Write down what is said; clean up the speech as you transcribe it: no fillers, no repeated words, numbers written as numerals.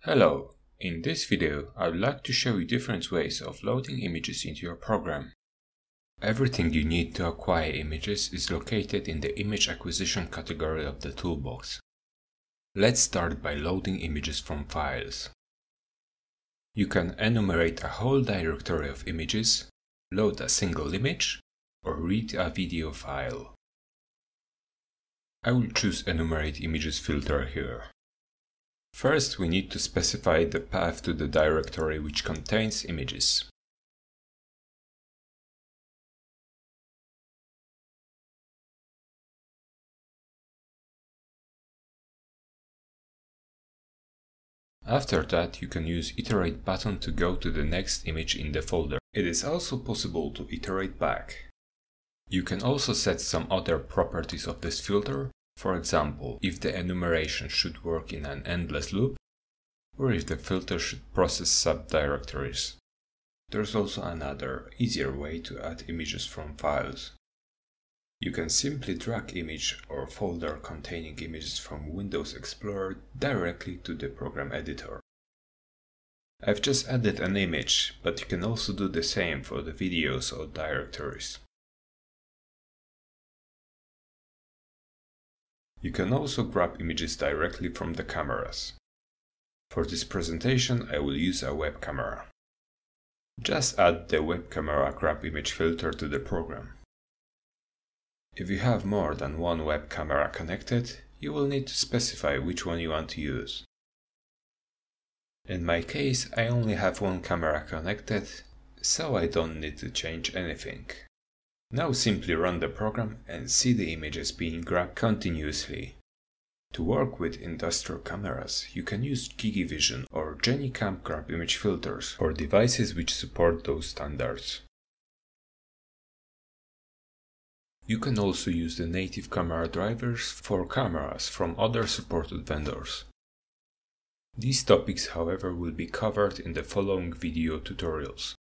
Hello, in this video I would like to show you different ways of loading images into your program. Everything you need to acquire images is located in the image acquisition category of the toolbox. Let's start by loading images from files. You can enumerate a whole directory of images, load a single image, or read a video file. I will choose Enumerate Images filter here. First, we need to specify the path to the directory which contains images. After that, you can use Iterate button to go to the next image in the folder. It is also possible to iterate back. You can also set some other properties of this filter. For example, if the enumeration should work in an endless loop, or if the filter should process subdirectories. There's also another, easier way to add images from files. You can simply drag image or folder containing images from Windows Explorer directly to the program editor. I've just added an image, but you can also do the same for the videos or directories. You can also grab images directly from the cameras. For this presentation, I will use a web camera. Just add the web camera grab image filter to the program. If you have more than one web camera connected, you will need to specify which one you want to use. In my case, I only have one camera connected, so I don't need to change anything. Now simply run the program and see the images being grabbed continuously. To work with industrial cameras, you can use GigiVision or GeniCam grab image filters for devices which support those standards. You can also use the native camera drivers for cameras from other supported vendors. These topics, however, will be covered in the following video tutorials.